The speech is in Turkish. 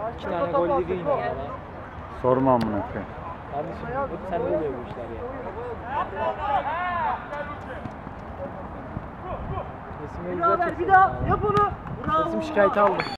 2 tane gol yedi yine ya. Sorma amına koyayım. Kardeşim hep sende oluyor bu işler ya. Resimleri güzel çekiyorsun. Bir daha yap onu. Bravo. Resim şikayeti aldım.